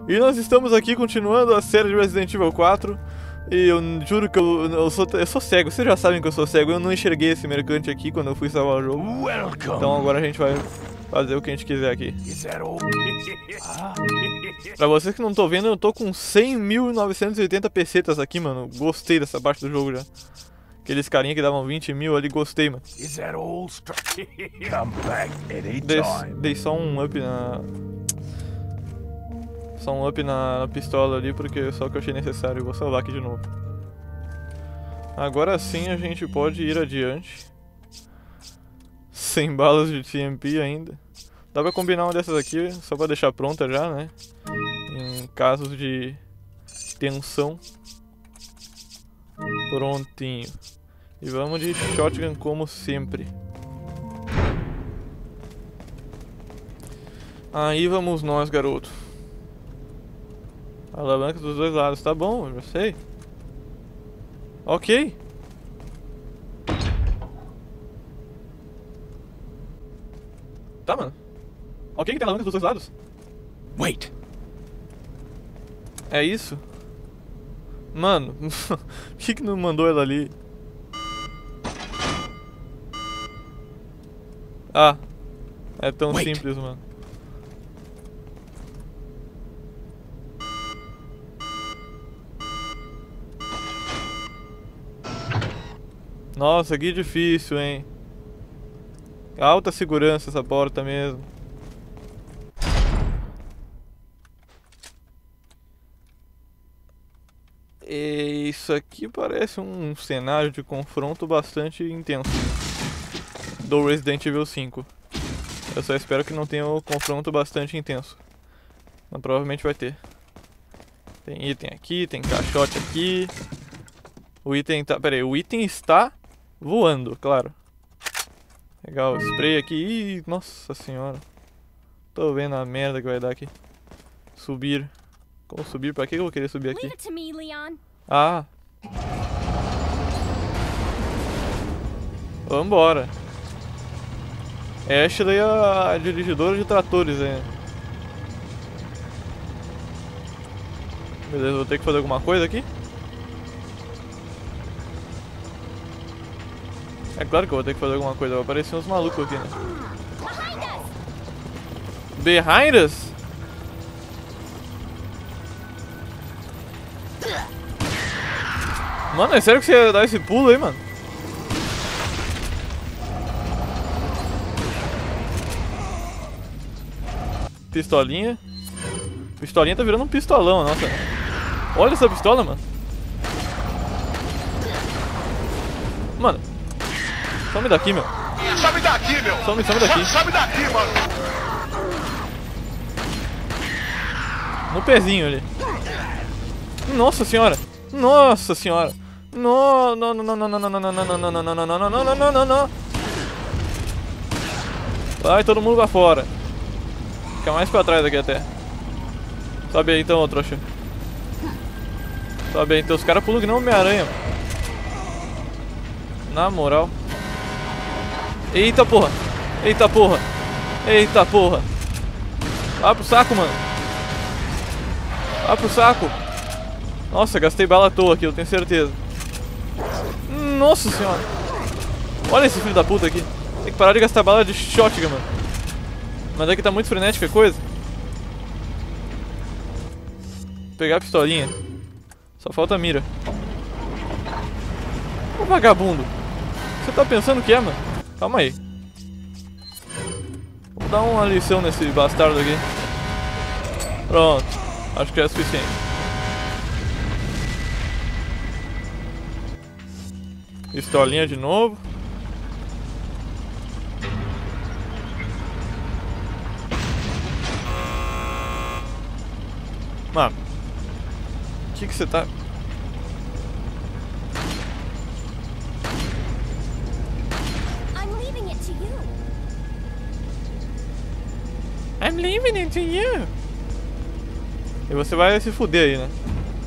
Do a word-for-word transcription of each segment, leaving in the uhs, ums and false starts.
E nós estamos aqui continuando a série de Resident Evil quatro. E eu juro que eu, eu, sou, eu sou cego, vocês já sabem que eu sou cego. Eu não enxerguei esse mercante aqui quando eu fui salvar o jogo. Então agora a gente vai fazer o que a gente quiser aqui. Pra vocês que não estão vendo, eu tô com cem mil novecentos e oitenta pesetas aqui, mano. Gostei dessa parte do jogo já. Aqueles carinha que davam vinte mil ali, gostei, mano. Dei, dei só um up na... Só um up na, na pistola ali, porque só que eu achei necessário. Eu vou salvar aqui de novo. Agora sim a gente pode ir adiante. Sem balas de T M P ainda. Dá pra combinar uma dessas aqui, só pra deixar pronta já, né? Em casos de tensão. Prontinho. E vamos de shotgun como sempre. Aí vamos nós, garoto. Alavanca dos dois lados, tá bom, eu já sei. Ok. Tá, mano. Ok que tem alavanca dos dois lados? Wait. É isso? Mano, por que que não mandou ela ali? Ah, é tão Wait. simples, mano. Nossa, que difícil, hein? Alta segurança essa porta mesmo. E isso aqui parece um cenário de confronto bastante intenso do Resident Evil cinco. Eu só espero que não tenha um confronto bastante intenso. Mas provavelmente vai ter. Tem item aqui, tem caixote aqui. O item tá... Pera aí, o item está voando, claro. Legal, spray aqui. Ih, nossa senhora. Tô vendo a merda que vai dar aqui. Subir. Como subir? Pra que eu vou querer subir aqui? Ah. Vambora. Ashley é a dirigidora de tratores aí. Beleza, vou ter que fazer alguma coisa aqui? É claro que eu vou ter que fazer alguma coisa, vai aparecer uns malucos aqui, né? Behind us? Mano, é sério que você ia dar esse pulo aí, mano? Pistolinha. Pistolinha tá virando um pistolão, nossa. Olha essa pistola, mano. Mano. Some daqui, meu. Some daqui, meu. Some, some daqui. Some daqui, mano. No pezinho ali. Nossa senhora. Nossa senhora. No, não, não, não, não, não, não, não, não, não, não, não, não, não, não, não, não, não, não. Vai todo mundo pra fora. Fica mais pra trás aqui até. Sobe aí então, ô trouxa. Sobe aí então, os caras pulam que não Homem-Aranha. Na moral. Eita porra. Eita porra. Eita porra. Vai pro saco, mano. Vai pro saco. Nossa, gastei bala à toa aqui, eu tenho certeza. Nossa senhora. Olha esse filho da puta aqui. Tem que parar de gastar bala de shotgun, mano. Mas aqui tá muito frenética a coisa. Vou pegar a pistolinha. Só falta a mira. Ô vagabundo. Você tá pensando o que é, mano? Calma aí. Vou dar uma lição nesse bastardo aqui. Pronto. Acho que é suficiente. Pistolinha de novo. Mano. O que que você tá... I'm leaving it to you. E você vai se fuder aí, né?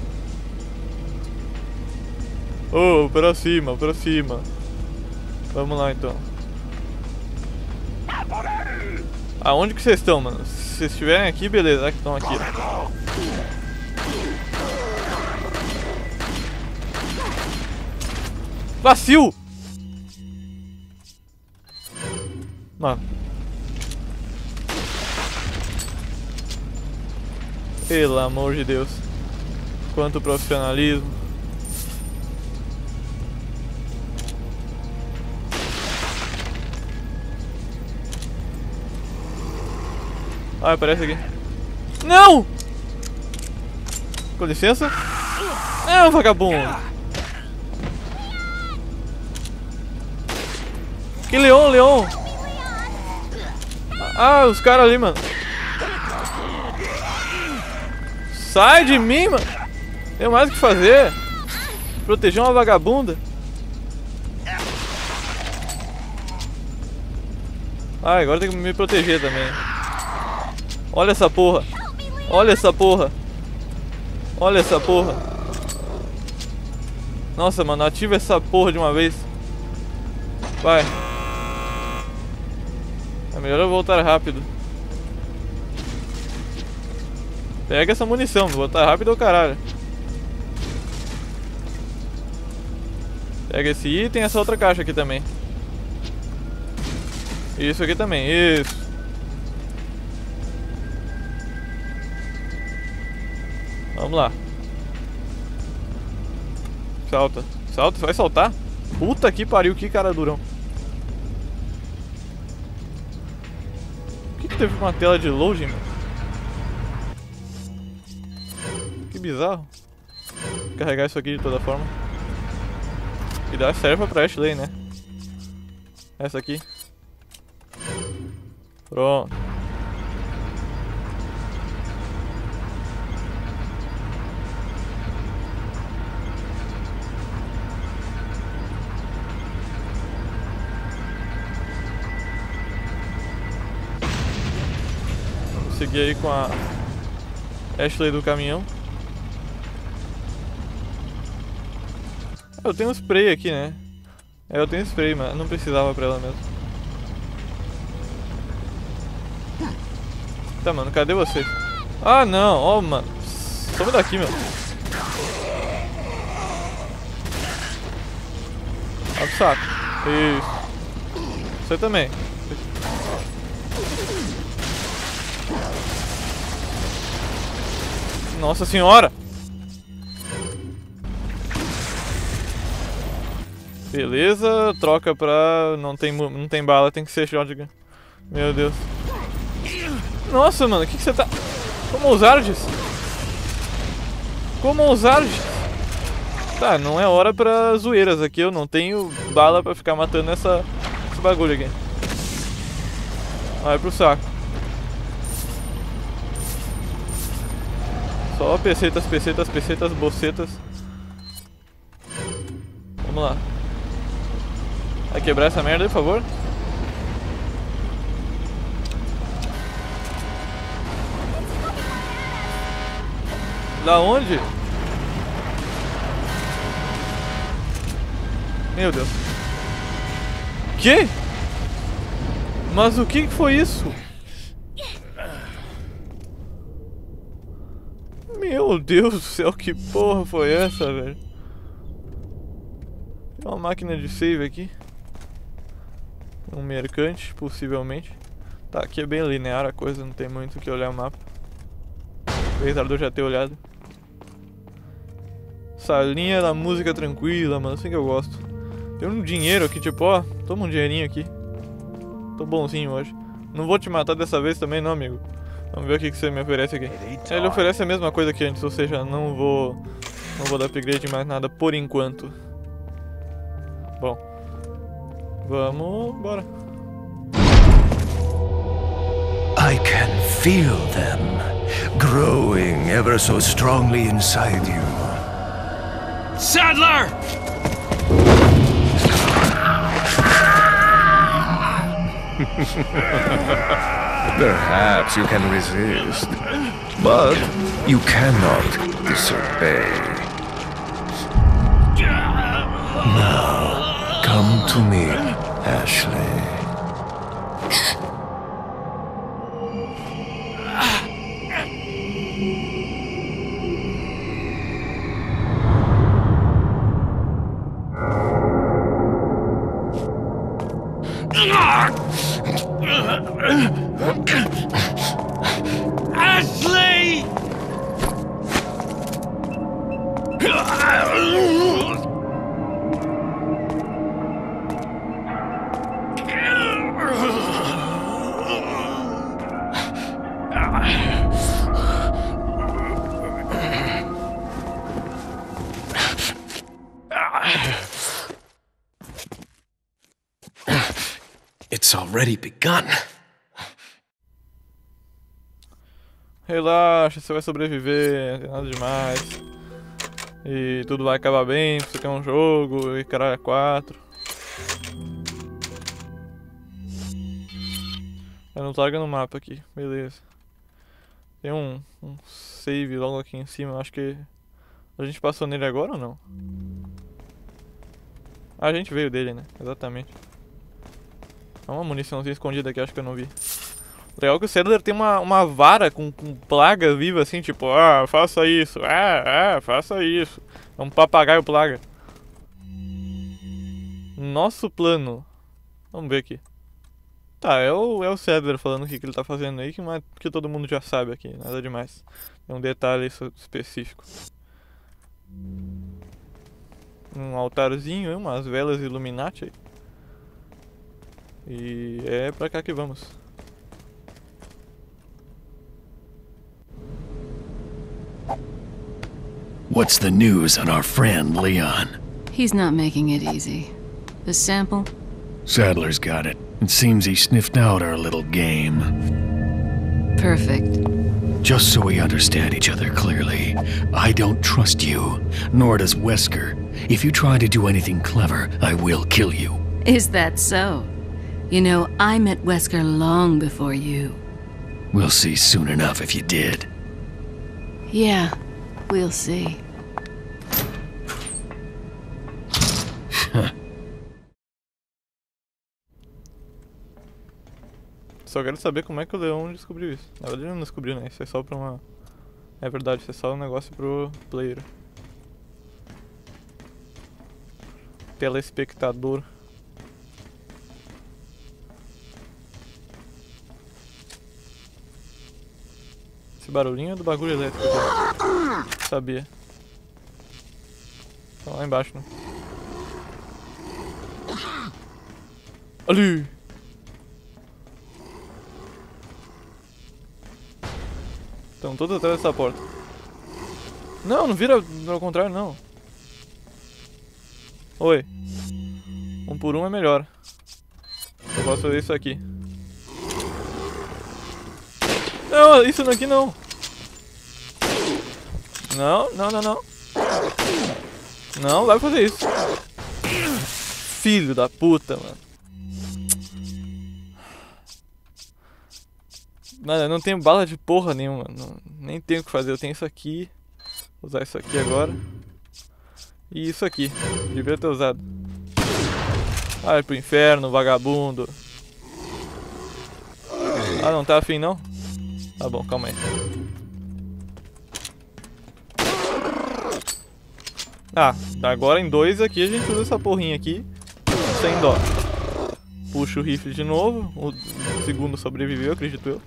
Oh, pra cima, pra cima. Vamos lá então. Aonde que vocês estão, mano? Se estiverem aqui, beleza. Ah, que estão aqui. Vacil! Mano. Pelo amor de Deus. Quanto profissionalismo. Ah, aparece aqui. Não! Com licença. Não, vagabundo. Que leão, leão. Ah, os caras ali, mano. Sai de mim, mano. Tem mais o que fazer. Proteger uma vagabunda. Ah, agora tem que me proteger também. Olha essa porra. Olha essa porra. Olha essa porra. Nossa, mano, ativa essa porra de uma vez. Vai. É melhor eu voltar rápido. Pega essa munição, vou voltar rápido ou caralho. Pega esse item e essa outra caixa aqui também. Isso aqui também, isso. Vamos lá. Salta. Salta, vai saltar? Puta que pariu, que cara durão. Por que que teve uma tela de loading, mano? Que bizarro. Vou carregar isso aqui de toda forma. E dá serva pra Ashley, né? Essa aqui. Pronto. Vamos seguir aí com a Ashley do caminhão. Eu tenho um spray aqui, né? É, eu tenho spray, mas não precisava pra ela mesmo. Tá, mano, cadê você? Ah, não, ó, oh, mano. Some daqui, meu. Ó pro saco. Isso. Você também. Nossa senhora! Beleza, troca pra... Não tem, não tem bala, tem que ser shotgun. Meu Deus. Nossa, mano, o que que você tá... Como ousardes? Como ousardes? Tá, não é hora pra zoeiras aqui. Eu não tenho bala pra ficar matando essa... esse bagulho aqui. Vai pro saco. Só pesetas, pesetas, pesetas, bocetas. Vamos lá. Vai quebrar essa merda aí, por favor? Da onde? Meu Deus. Que? Mas o que foi isso? Meu Deus do céu, que porra foi essa, velho? Tem uma máquina de save aqui. Um mercante, possivelmente. Tá, aqui é bem linear a coisa, não tem muito o que olhar o mapa. Apesar de eu já ter olhado. Salinha da música tranquila, mano, assim que eu gosto. Tem um dinheiro aqui, tipo, ó, toma um dinheirinho aqui. Tô bonzinho hoje. Não vou te matar dessa vez também não, amigo. Vamos ver o que, que você me oferece aqui. Ele oferece a mesma coisa que antes, ou seja, não vou... Não vou dar upgrade mais nada por enquanto. Bom. Vamos, bora. I can feel them growing ever so strongly inside you. Sadler! Perhaps you can resist, but you cannot disobey. Now, come to me, Ashley. Ashley! It's already begun. Relaxa, você vai sobreviver, não tem nada demais. E tudo vai acabar bem, você quer um jogo, e caralho, é quatro. Eu não larga no mapa aqui, beleza. Tem um, um save logo aqui em cima, acho que a gente passou nele agora ou não? Ah, a gente veio dele, né? Exatamente. Há uma muniçãozinha escondida aqui, acho que eu não vi. Legal que o Sadler tem uma, uma vara com, com plaga viva assim, tipo, ah, faça isso, ah, ah, faça isso. É um papagaio plaga. Nosso plano. Vamos ver aqui. Tá, é o, é o Sadler falando o que, que ele tá fazendo aí, que, não é, que todo mundo já sabe aqui, nada demais. É um detalhe específico. Um altarzinho, umas velas Illuminati aí. E é pra cá que vamos. What's the news on our friend Leon? He's not making it easy. The sample? Sadler's got it. It seems he sniffed out our little game. Perfect. Just so we understand each other clearly, I don't trust you, nor does Wesker. If you try to do anything clever, I will kill you. Is that so? You know, I met Wesker long before you. We'll see soon enough if you did. Yeah, we'll see. Só quero saber como é que o Leon descobriu isso. Na verdade ele não descobriu, né? Isso é só pra uma... É verdade, isso é só um negócio pro player. Telespectador. Esse barulhinho é do bagulho elétrico aqui. Sabia. Tá lá embaixo, né? Ali! Estão todos atrás dessa porta. Não, não vira ao contrário, não. Oi. Um por um é melhor. Eu posso fazer isso aqui. Não, isso aqui não. Não, não, não, não. Não, vai fazer isso. Filho da puta, mano. Mano, eu não tenho bala de porra nenhuma. Não, nem tenho o que fazer. Eu tenho isso aqui. Vou usar isso aqui agora. E isso aqui. Devia ter usado. Vai pro inferno, vagabundo. Ah, não tá afim não? Tá bom, calma aí. Ah, agora em dois aqui a gente usa essa porrinha aqui. Sem dó. Puxa o rifle de novo. O segundo sobreviveu, acredito eu.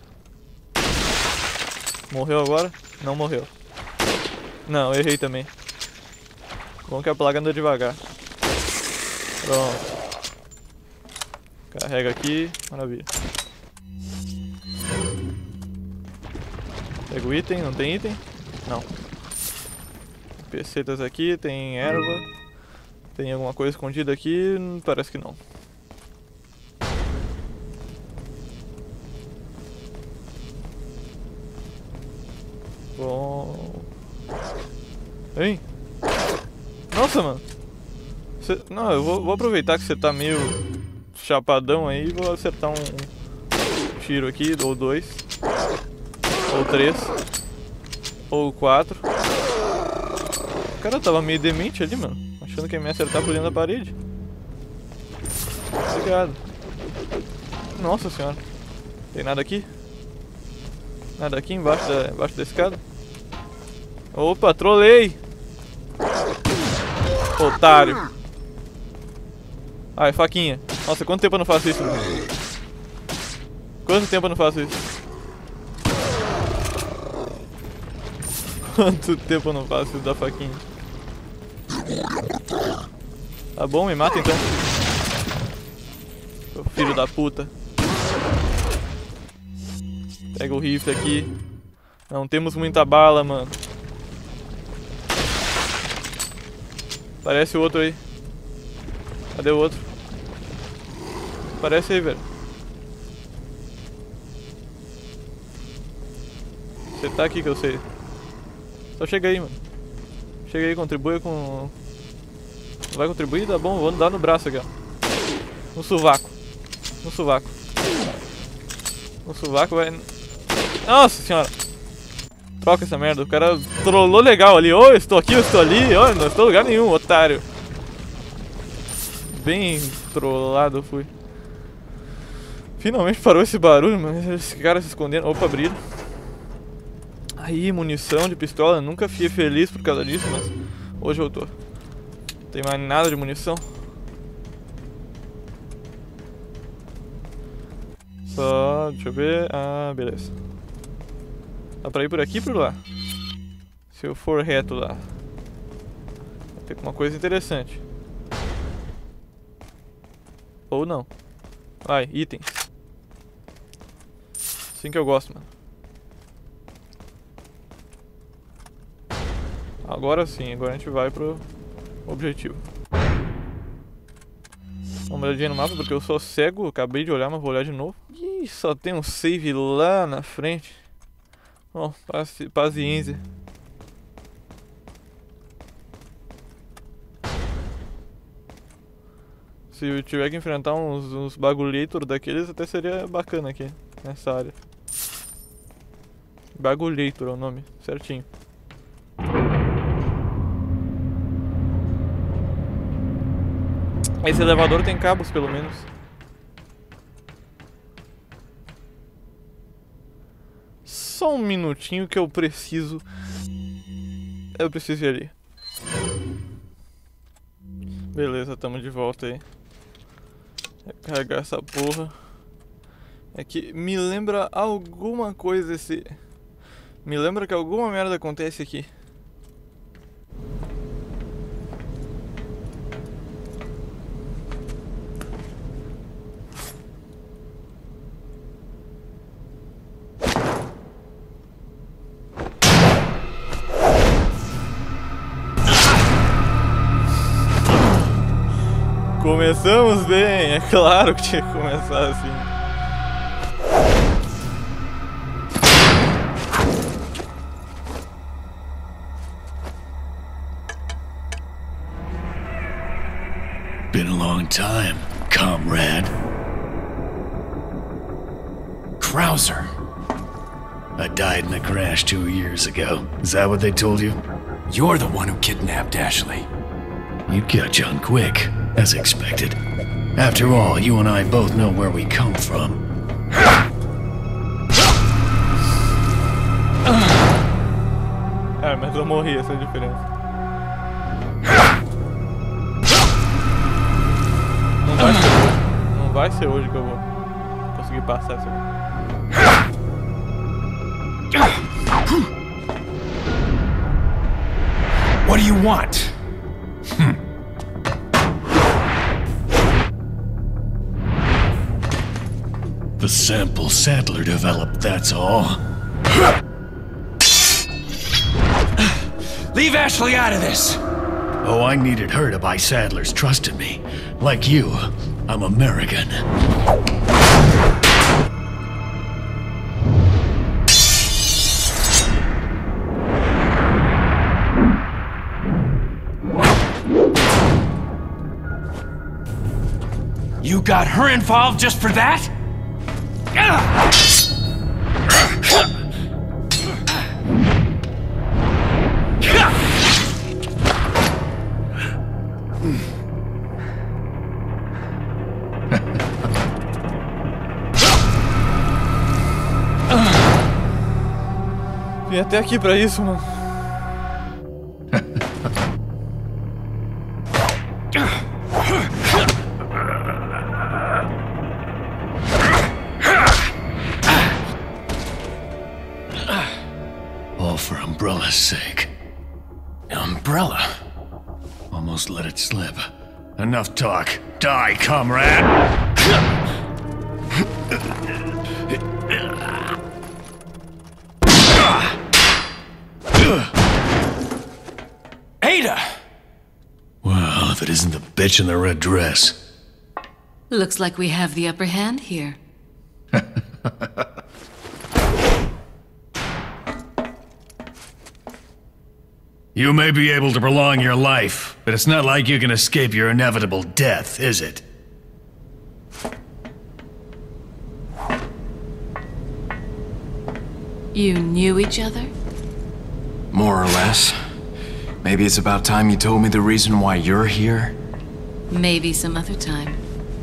Morreu agora? Não morreu. Não, errei também. Bom que a plaga anda devagar. Pronto. Carrega aqui. Maravilha. Pega o item. Não tem item? Não. Pecetas aqui. Tem erva. Tem alguma coisa escondida aqui? Parece que não. Bom... Hein? Nossa, mano. Cê... Não, eu vou, vou aproveitar que você tá meio chapadão aí e vou acertar um, um tiro aqui, ou dois. Ou três. Ou quatro. O cara tava meio demente ali, mano. Achando que ia me acertar por dentro da parede. Obrigado. Nossa senhora. Tem nada aqui? Nada aqui embaixo da, embaixo da escada. Opa, trolei! Otário. Ai, faquinha. Nossa, quanto tempo eu não faço isso? Mano? Quanto tempo eu não faço isso? Quanto tempo eu não faço isso da faquinha? Tá bom, me mata então. Seu filho da puta. Pega o rifle aqui. Não temos muita bala, mano. Parece o outro aí. Cadê o outro? Parece aí, velho. Você tá aqui que eu sei. Só chega aí, mano. Chega aí, contribui com... Não vai contribuir? Tá bom, vou dar no braço aqui, ó. No sovaco. No sovaco. No sovaco vai... Nossa senhora. Troca essa merda, o cara trollou legal ali. Ô, oh, estou aqui, eu estou ali. Ó, oh, não estou em lugar nenhum, otário. Bem trollado eu fui. Finalmente parou esse barulho, mas esse cara se escondendo. Opa, brilho. Aí, munição de pistola. Nunca fiquei feliz por causa disso, mas hoje eu tô. Não tem mais nada de munição. Só, deixa eu ver. Ah, beleza. Dá pra ir por aqui e por lá. Se eu for reto lá, vai ter uma coisa interessante. Ou não. Vai, itens. Assim que eu gosto, mano. Agora sim, agora a gente vai pro objetivo. Dá uma olhadinha no mapa porque eu sou cego. Acabei de olhar, mas vou olhar de novo. Ih, só tem um save lá na frente. Bom, paci paciência. Se eu tiver que enfrentar uns, uns bagulhator daqueles, até seria bacana aqui, nessa área. Bagulhator é o nome, certinho. Esse elevador tem cabos, pelo menos. Só um minutinho que eu preciso. Eu preciso ir ali. Beleza, tamo de volta aí. Carregar essa porra. É que me lembra alguma coisa esse... Me lembra que alguma merda acontece aqui. Começamos bem, é claro que tinha que começar assim. Been a long time, comrade. Krauser. I died in a crash two years ago. Is that what they told you? You're the one who kidnapped Ashley. You catch on quick, as expected. After all, you and I both know where we come from. Ah, mas eu morri, essa é a diferença. Não vai ser hoje. Não vai ser hoje que eu vou conseguir passar isso aqui. What do you want? Hmm. The sample Sadler developed, that's all. Leave Ashley out of this! Oh, I needed her to buy Sadler's trust in me. Like you, I'm American. You got her involved just for that? até aqui pra isso, mano. All for Umbrella's sake. Umbrella? Almost let it slip. Enough talk. Die, comrade! Ada! Well, if it isn't the bitch in the red dress. Looks like we have the upper hand here. You may be able to prolong your life, but it's not like you can escape your inevitable death, is it? You knew each other? More or less. Maybe it's about time you told me the reason why you're here? Maybe some other time.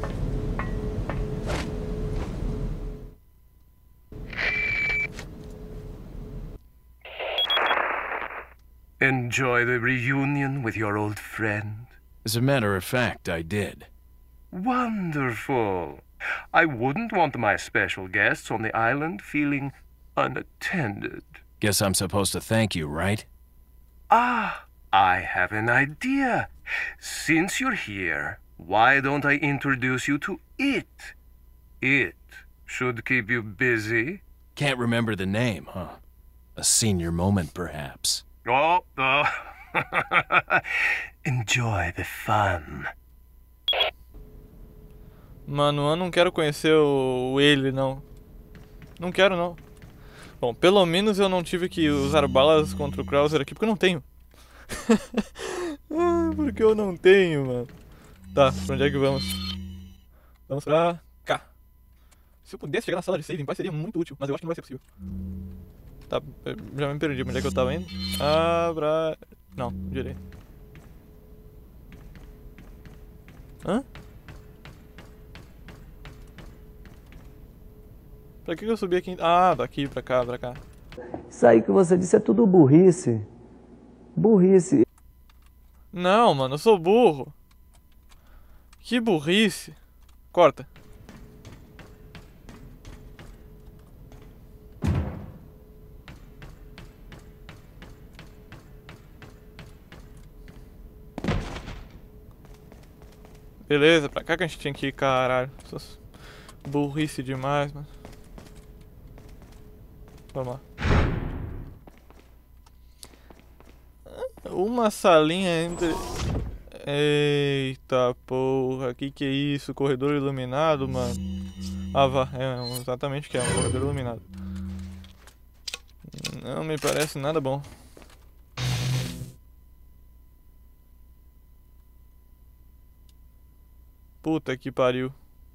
Enjoy the reunion with your old friend? As a matter of fact, I did. Wonderful. I wouldn't want my special guests on the island feeling unattended. Guess I'm supposed to thank you, right? Ah, I have an idea. Since you're here, why don't I introduce you to it? It should keep you busy. Can't remember the name, huh? A senior moment, perhaps. Oh, oh. Enjoy the fun. Mano, eu não quero conhecer o, o ele, não. Não quero, não. Bom, pelo menos eu não tive que usar balas contra o Krauser aqui, porque eu não tenho. Porque eu não tenho, mano. Tá, pra onde é que vamos? Vamos pra cá. Se eu pudesse chegar na sala de save em paz seria muito útil, mas eu acho que não vai ser possível. Tá, já me perdi, onde é que eu tava indo? Ah, pra... Não, direito. Hã? Pra que eu subi aqui? Ah, daqui pra cá, pra cá. Isso aí que você disse é tudo burrice. Burrice. Não, mano, eu sou burro. Que burrice. Corta. Beleza, pra cá que a gente tinha que ir, caralho. Burrice demais, mano. Vamos lá. Uma salinha entre... Eita porra, que que é isso? Corredor iluminado, mano. Ah, vá, é exatamente o que é, um corredor iluminado. Não me parece nada bom. Puta que pariu.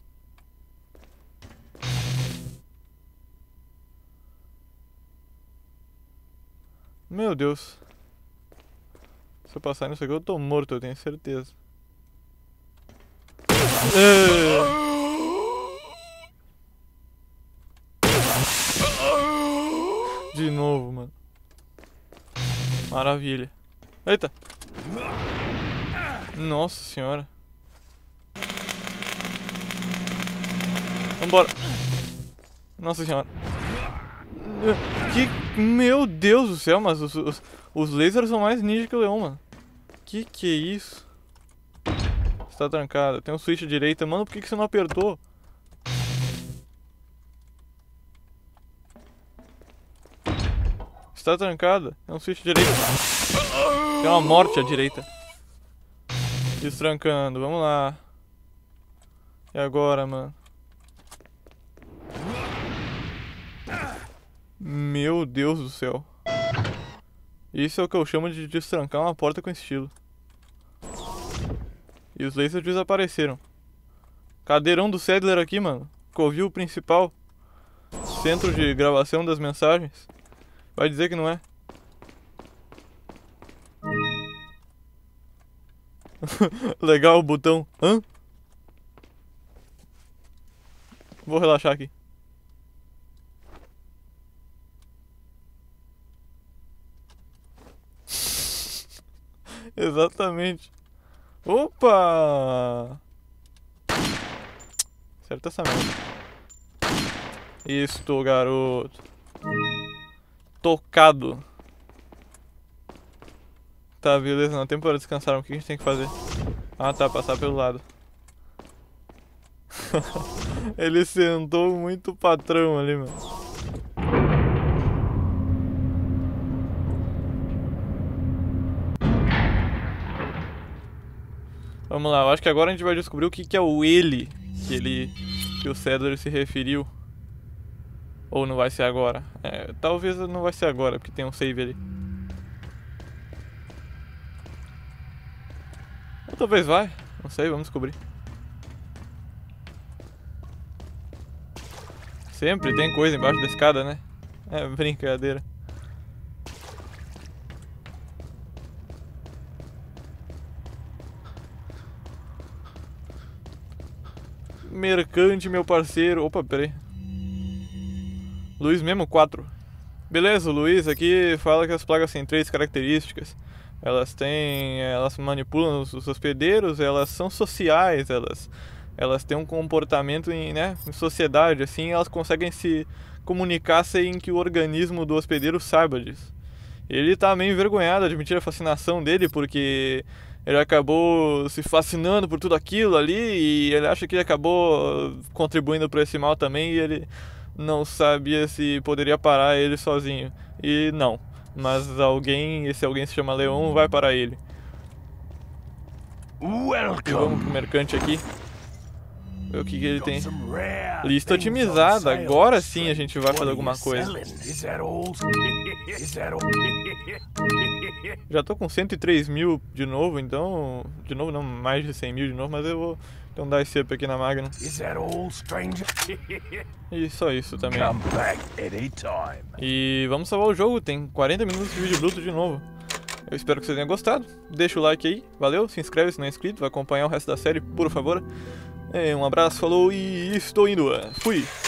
Meu Deus. Se eu passar nisso aqui eu tô morto, eu tenho certeza. É... De novo, mano. Maravilha. Eita. Nossa senhora. Vambora. Nossa senhora. Que... Meu Deus do céu, mas os, os, os lasers são mais ninja que o leão, mano. Que que é isso? Está trancada. Tem um switch à direita. Mano, por que, que você não apertou? Está trancada. Tem um switch à direita. Tem uma morte à direita. Destrancando. Vamos lá. E agora, mano? Meu Deus do céu. Isso é o que eu chamo de destrancar uma porta com estilo. E os lasers desapareceram. Cadeirão do Sadler aqui, mano. Covil principal. Centro de gravação das mensagens. Vai dizer que não é. Legal o botão. Hã? Vou relaxar aqui. Exatamente. Opa! Acerta essa merda. Isto, garoto. Tocado. Tá, beleza, não tem para descansar. O que a gente tem que fazer? Ah, tá, passar pelo lado. Ele sentou muito patrão ali, mano. Vamos lá, eu acho que agora a gente vai descobrir o que, que é o ele que ele que o Cedric se referiu. Ou não vai ser agora? É, talvez não vai ser agora, porque tem um save ali. Ou talvez vai, não sei, vamos descobrir. Sempre tem coisa embaixo da escada, né? É brincadeira. Mercante, meu parceiro. Opa, peraí. Luiz mesmo, quatro. Beleza, o Luiz aqui fala que as plagas têm três características. Elas têm... Elas manipulam os, os hospedeiros, elas são sociais, elas... Elas têm um comportamento em, né, em sociedade, assim, elas conseguem se comunicar sem que o organismo do hospedeiro saiba disso. Ele tá meio envergonhado de admitir a fascinação dele, porque ele acabou se fascinando por tudo aquilo ali e ele acha que ele acabou contribuindo para esse mal também e ele não sabia se poderia parar ele sozinho. E não, mas alguém, esse alguém se chama Leon, vai parar ele. E vamos pro mercante aqui. Ver o que, que ele tem. Lista otimizada. Agora sim a gente vai fazer alguma coisa. Já tô com cento e três mil de novo, então... De novo não, mais de cem mil de novo, mas eu vou então dar esse up aqui na Magnum. E só isso também. E vamos salvar o jogo, tem quarenta minutos de vídeo bruto de novo. Eu espero que vocês tenham gostado. Deixa o like aí, valeu, se inscreve se não é inscrito, vai acompanhar o resto da série, por favor. Um abraço, falou e estou indo. Fui!